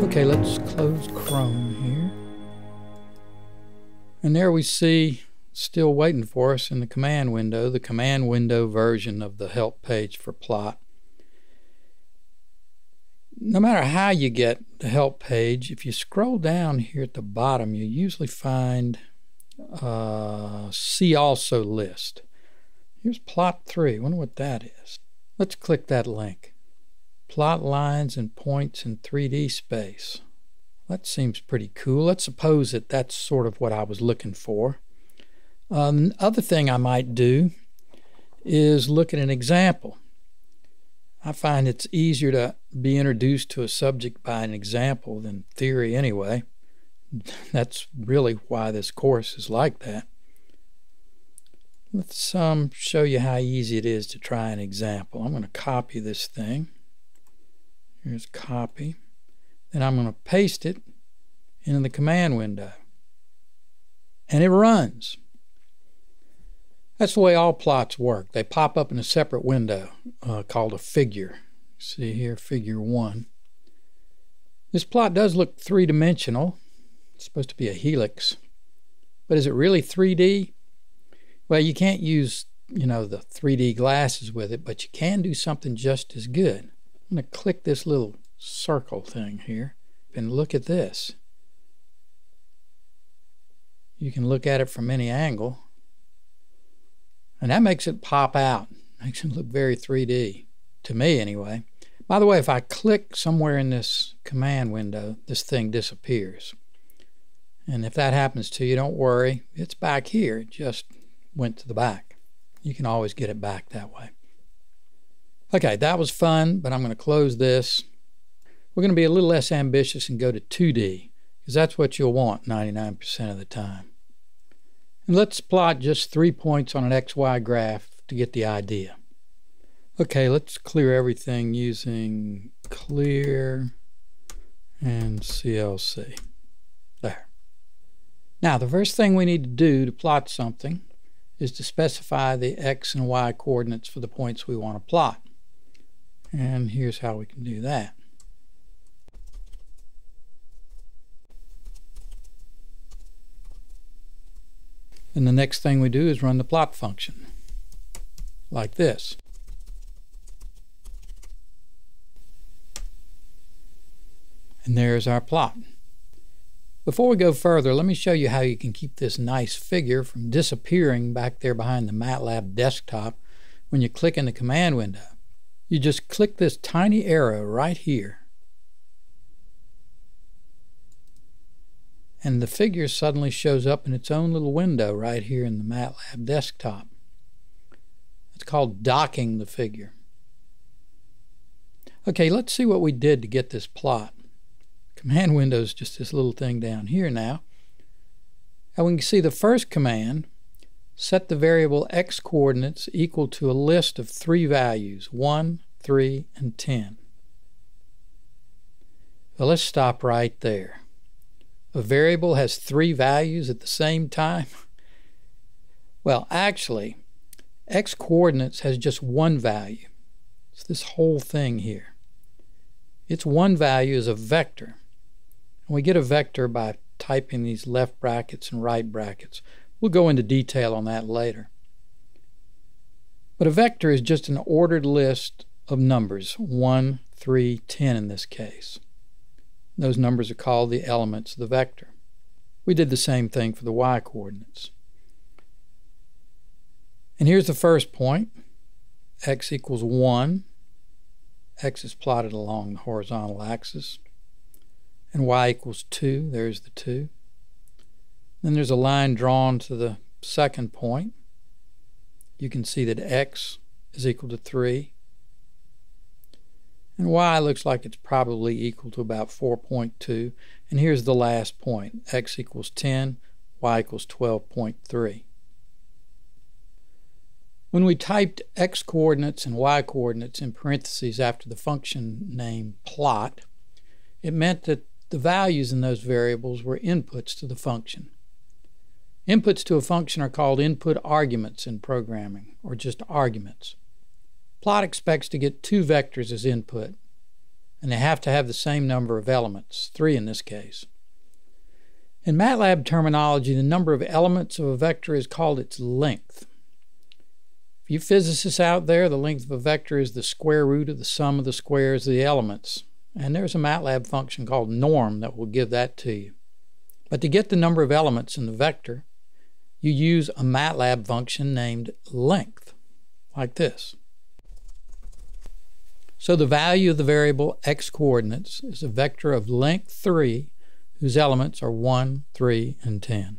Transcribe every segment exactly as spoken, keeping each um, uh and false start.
Okay, let's close Chrome here. And there we see, still waiting for us in the command window, the command window version of the help page for plot. No matter how you get the help page, if you scroll down here at the bottom, you usually find uh, See Also list. Here's plot three. I wonder what that is. Let's click that link. Plot lines and points in three D space. That seems pretty cool. Let's suppose that that's sort of what I was looking for. Um, other thing I might do is look at an example. I find it's easier to be introduced to a subject by an example than theory anyway. That's really why this course is like that. Let's um, show you how easy it is to try an example. I'm going to copy this thing. Here's copy. Then I'm going to paste it into the command window. And it runs. That's the way all plots work. They pop up in a separate window uh, called a figure. See here, figure one. This plot does look three-dimensional. It's supposed to be a helix. But is it really three D? Well, you can't use, you know, the three D glasses with it, but you can do something just as good. I'm going to click this little circle thing here and look at this. You can look at it from any angle. And that makes it pop out. Makes it look very three D, to me anyway. By the way, if I click somewhere in this command window, this thing disappears. And if that happens to you, don't worry. It's back here. It just went to the back. You can always get it back that way. Okay, that was fun, but I'm going to close this. We're going to be a little less ambitious and go to two D, because that's what you'll want ninety-nine percent of the time. And let's plot just three points on an X Y graph to get the idea. Okay, let's clear everything using clear and C L C. There. Now, the first thing we need to do to plot something is to specify the X and Y coordinates for the points we want to plot. And here's how we can do that. And the next thing we do is run the plot function, like this. And there's our plot. Before we go further, let me show you how you can keep this nice figure from disappearing back there behind the MATLAB desktop when you click in the command window. You just click this tiny arrow right here, and the figure suddenly shows up in its own little window right here in the MATLAB desktop. It's called docking the figure. Okay, let's see what we did to get this plot. Command window is just this little thing down here now. And we can see the first command, set the variable x coordinates equal to a list of three values, one, three, and ten. Well, let's stop right there. A variable has three values at the same time? Well, actually, x coordinates has just one value. It's this whole thing here. Its one value is a vector. And we get a vector by typing these left brackets and right brackets. We'll go into detail on that later. But a vector is just an ordered list of numbers, one, three, ten in this case. Those numbers are called the elements of the vector. We did the same thing for the y coordinates. And here's the first point. X equals one. X is plotted along the horizontal axis. And y equals two. There's the two. Then there's a line drawn to the second point. You can see that x is equal to three. And y looks like it's probably equal to about four point two. And here's the last point. X equals ten, y equals twelve point three. When we typed x coordinates and y coordinates in parentheses after the function name plot, it meant that the values in those variables were inputs to the function. Inputs to a function are called input arguments in programming, or just arguments. Plot expects to get two vectors as input. and they have to have the same number of elements, three in this case. In MATLAB terminology, the number of elements of a vector is called its length. For you physicists out there, the length of a vector is the square root of the sum of the squares of the elements. And there's a MATLAB function called norm that will give that to you. But to get the number of elements in the vector, you use a MATLAB function named length, like this. So the value of the variable x-coordinates is a vector of length three, whose elements are one, three, and ten.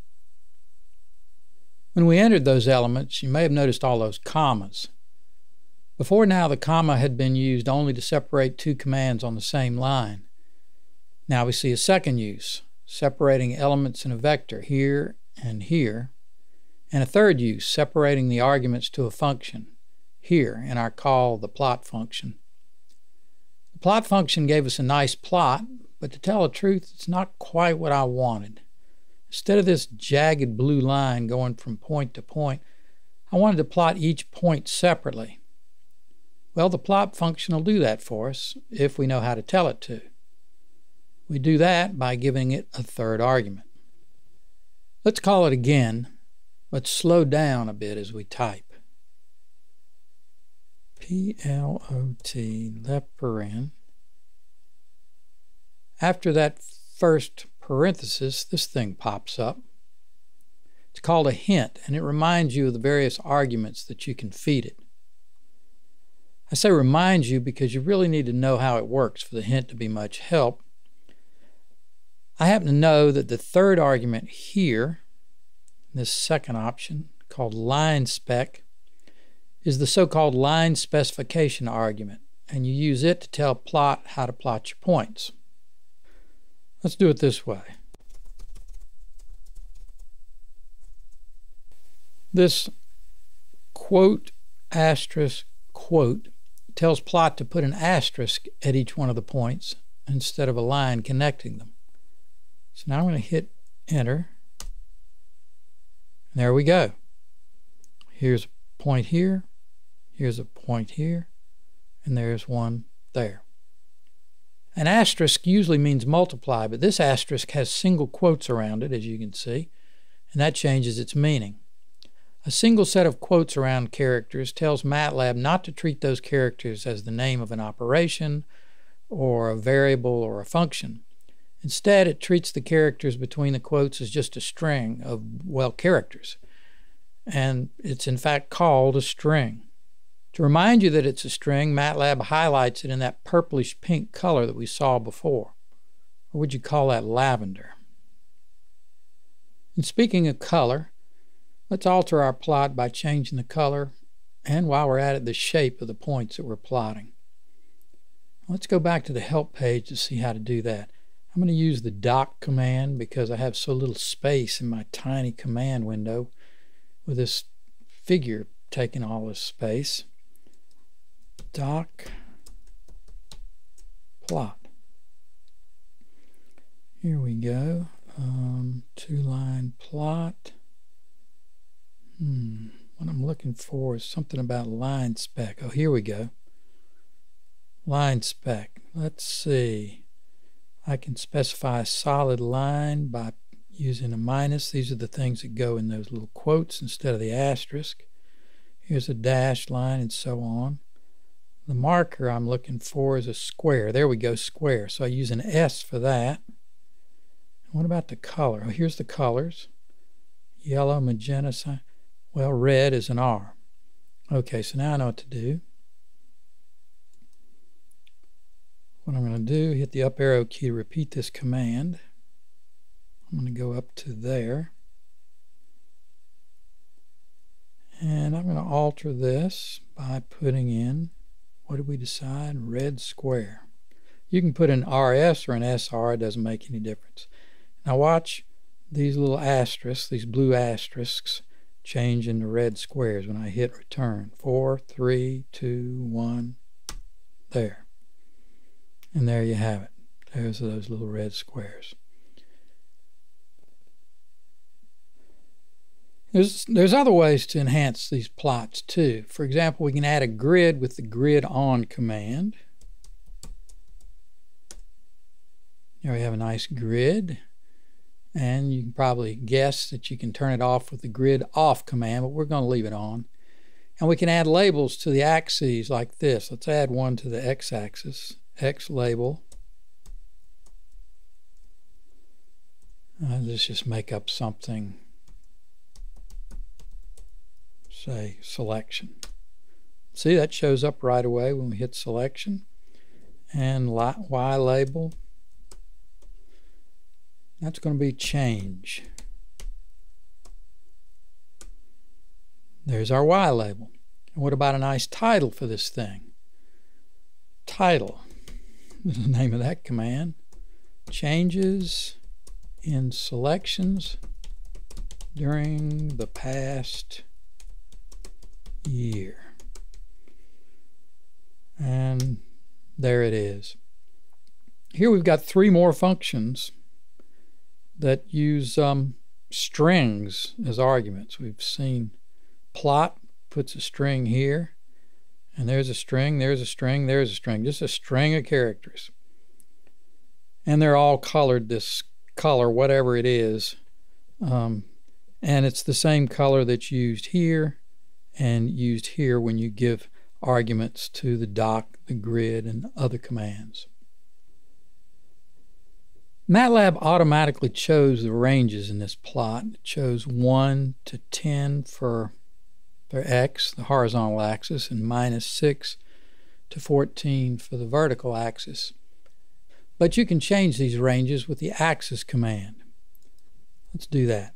When we entered those elements, you may have noticed all those commas. Before now, the comma had been used only to separate two commands on the same line. Now we see a second use, separating elements in a vector here and here, and a third use, separating the arguments to a function here in our call the plot function. The plot function gave us a nice plot, but to tell the truth, it's not quite what I wanted. Instead of this jagged blue line going from point to point, I wanted to plot each point separately. Well, the plot function will do that for us if we know how to tell it to. We do that by giving it a third argument. Let's call it again, but slow down a bit as we type. P L O T, left paren. After that first parenthesis, this thing pops up. It's called a hint, and it reminds you of the various arguments that you can feed it. I say reminds you because you really need to know how it works for the hint to be much help. I happen to know that the third argument here, this second option, called line spec, is the so-called line specification argument, and you use it to tell plot how to plot your points. Let's do it this way. This quote asterisk quote tells plot to put an asterisk at each one of the points instead of a line connecting them. So now I'm going to hit enter. And there we go. Here's a point here, here's a point here, and there's one there. An asterisk usually means multiply, but this asterisk has single quotes around it, as you can see, and that changes its meaning. A single set of quotes around characters tells MATLAB not to treat those characters as the name of an operation or a variable or a function. Instead, it treats the characters between the quotes as just a string of, well, characters. And it's in fact called a string. To remind you that it's a string, MATLAB highlights it in that purplish pink color that we saw before. Or would you call that lavender? And speaking of color, let's alter our plot by changing the color and, while we're at it, the shape of the points that we're plotting. Let's go back to the help page to see how to do that. I'm going to use the doc command because I have so little space in my tiny command window with this figure taking all this space. Doc plot. Here we go. Um, two-line plot. Hmm. What I'm looking for is something about line spec. Oh, here we go. Line spec. Let's see. I can specify a solid line by using a minus. These are the things that go in those little quotes instead of the asterisk. Here's a dashed line and so on. The marker I'm looking for is a square. There we go, square. So I use an S for that. And what about the color? Oh, here's the colors. Yellow, magenta, cyan. Well, red is an R. Okay, so now I know what to do. What I'm going to do, hit the up arrow key to repeat this command. I'm going to go up to there. And I'm going to alter this by putting in, what did we decide? Red square. You can put an R S or an S R, it doesn't make any difference. Now watch these little asterisks, these blue asterisks, change into red squares when I hit return. Four, three, two, one, there. And there you have it. There's those little red squares. There's, there's other ways to enhance these plots too. For example, we can add a grid with the grid on command. There we have a nice grid. And you can probably guess that you can turn it off with the grid off command, but we're going to leave it on. And we can add labels to the axes like this. Let's add one to the x-axis. X label. Uh, let's just make up something. Say selection. See, that shows up right away when we hit selection. And Y label. That's going to be change. There's our Y label. And what about a nice title for this thing? Title is the name of that command. Changes in selections during the past year. And there it is. Here we've got three more functions that use um, strings as arguments. We've seen plot puts a string here, and there's a string, there's a string, there's a string, just a string of characters. And they're all colored this color, whatever it is. Um, and it's the same color that's used here and used here when you give arguments to the doc, the grid, and other commands. MATLAB automatically chose the ranges in this plot. It chose one to ten for, for x, the horizontal axis, and minus six to fourteen for the vertical axis. But you can change these ranges with the axis command. Let's do that.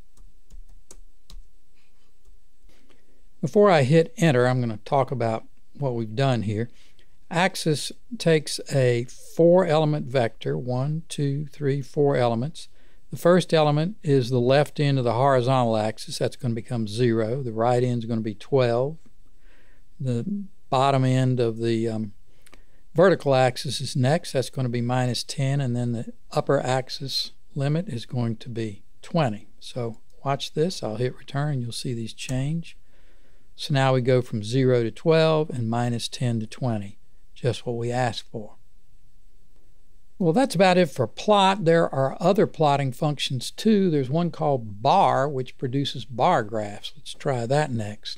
Before I hit enter, I'm going to talk about what we've done here. Axis takes a four element vector, one, two, three, four elements. The first element is the left end of the horizontal axis. That's going to become zero. The right end is going to be twelve. The bottom end of the um, vertical axis is next. That's going to be minus ten. And then the upper axis limit is going to be twenty. So watch this. I'll hit return. You'll see these change. So now we go from zero to twelve and minus ten to twenty. Just what we asked for. Well, that's about it for plot. There are other plotting functions too. There's one called bar, which produces bar graphs. Let's try that next.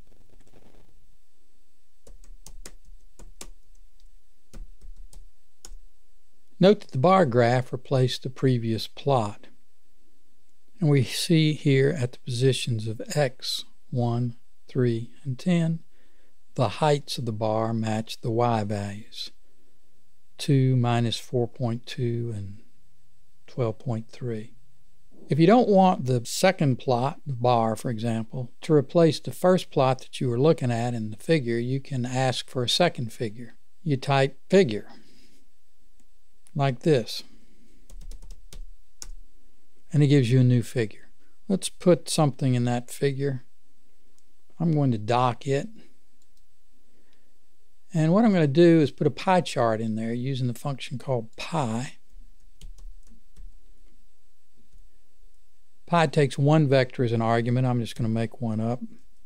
Note that the bar graph replaced the previous plot. And we see here at the positions of x, one, three, and ten, the heights of the bar match the y values. two, minus four point two, and twelve point three. If you don't want the second plot, the bar for example, to replace the first plot that you were looking at in the figure, you can ask for a second figure. You type figure, like this, and it gives you a new figure. Let's put something in that figure. I'm going to dock it. And what I'm going to do is put a pie chart in there using the function called pi. Pi takes one vector as an argument. I'm just going to make one up.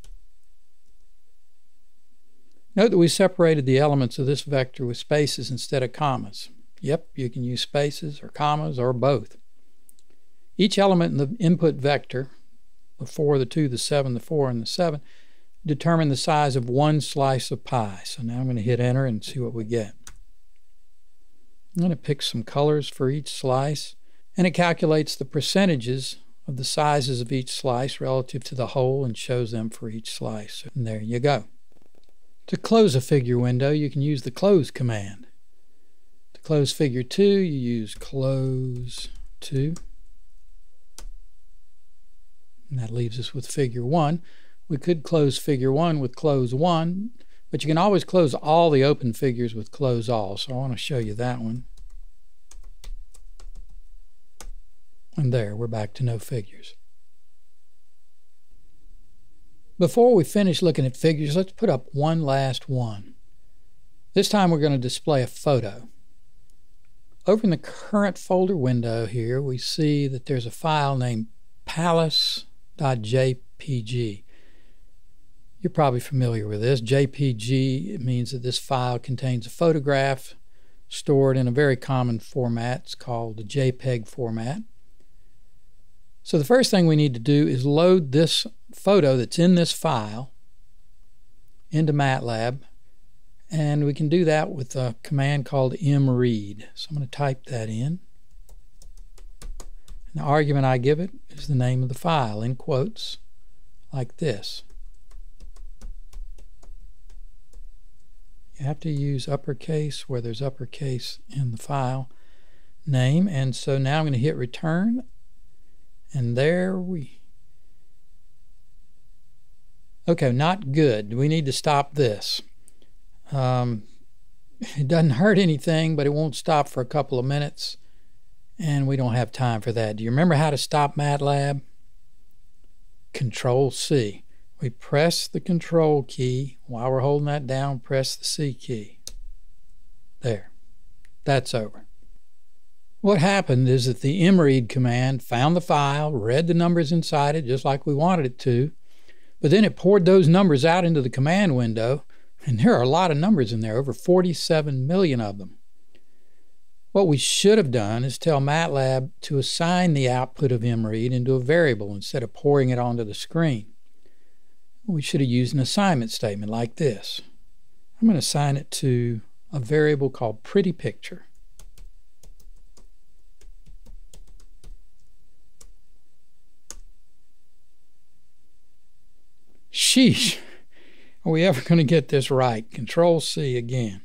Note that we separated the elements of this vector with spaces instead of commas. Yep, you can use spaces or commas or both. Each element in the input vector, the four, the two, the seven, the four, and the seven, determine the size of one slice of pie. So now I'm going to hit enter and see what we get. I'm going to pick some colors for each slice, and it calculates the percentages of the sizes of each slice relative to the whole and shows them for each slice. And there you go. To close a figure window, you can use the close command. To close figure two, you use close two. And that leaves us with figure one. We could close figure one with close one, but you can always close all the open figures with close all. So I want to show you that one. And there, we're back to no figures. Before we finish looking at figures, let's put up one last one. This time we're going to display a photo. Over in the current folder window here, we see that there's a file named palace dot J P G. You're probably familiar with this. J P G, it means that this file contains a photograph stored in a very common format. It's called the JPEG format. So the first thing we need to do is load this photo that's in this file into MATLAB, and we can do that with a command called mread. So I'm going to type that in. And the argument I give it is the name of the file in quotes, like this. You have to use uppercase where there's uppercase in the file name. And so now I'm going to hit return, and there we... Okay, not good. We need to stop this. Um, it doesn't hurt anything, but it won't stop for a couple of minutes, and we don't have time for that. Do you remember how to stop MATLAB? Control C. We press the Control key. While we're holding that down, press the C key. There. That's over. What happened is that the mread command found the file, read the numbers inside it just like we wanted it to, but then it poured those numbers out into the command window, and there are a lot of numbers in there, over forty-seven million of them. What we should have done is tell MATLAB to assign the output of mread into a variable instead of pouring it onto the screen. We should have used an assignment statement like this. I'm going to assign it to a variable called pretty picture. Sheesh, are we ever going to get this right? Control C again.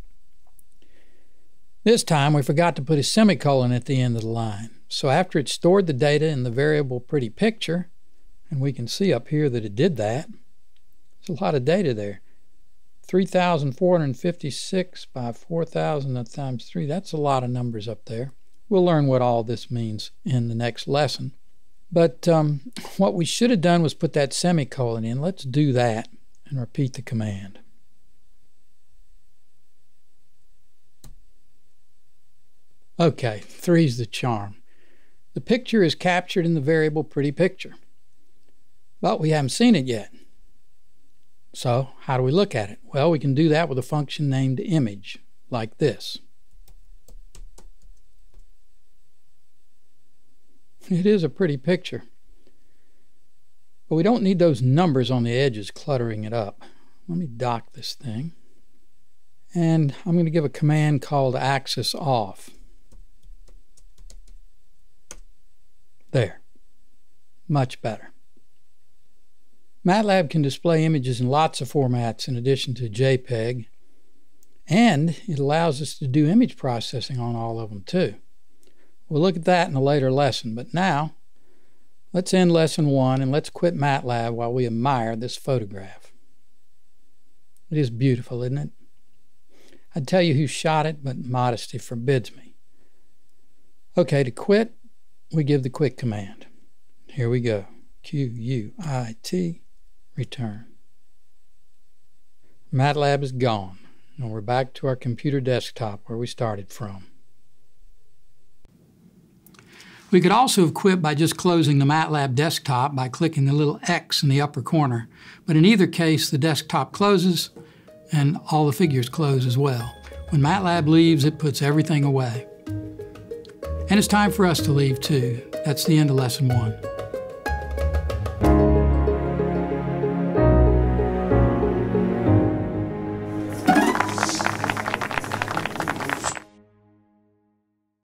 This time we forgot to put a semicolon at the end of the line. So after it stored the data in the variable pretty picture, and we can see up here that it did that, there's a lot of data there. three thousand four hundred fifty-six by four thousand times three, that's a lot of numbers up there. We'll learn what all this means in the next lesson. But um, what we should have done was put that semicolon in. Let's do that and repeat the command. Okay, three's the charm. The picture is captured in the variable pretty picture, but we haven't seen it yet. So how do we look at it? Well, we can do that with a function named image, like this. It is a pretty picture, but we don't need those numbers on the edges cluttering it up. Let me dock this thing, and I'm going to give a command called axis off. There. Much better. MATLAB can display images in lots of formats in addition to JPEG, and it allows us to do image processing on all of them too. We'll look at that in a later lesson, but now let's end lesson one and let's quit MATLAB while we admire this photograph. It is beautiful, isn't it? I'd tell you who shot it, but modesty forbids me. Okay, to quit, we give the quit command. Here we go. Q U I T, return. MATLAB is gone, and we're back to our computer desktop where we started from. We could also have quit by just closing the MATLAB desktop by clicking the little X in the upper corner, but in either case the desktop closes and all the figures close as well. When MATLAB leaves, it puts everything away. And it's time for us to leave too. That's the end of lesson one.